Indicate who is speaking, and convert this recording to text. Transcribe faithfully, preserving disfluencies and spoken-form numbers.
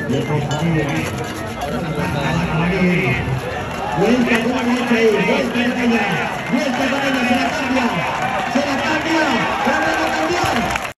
Speaker 1: Dia kau tahu. Orang orang ini. Yang kedua ni saya.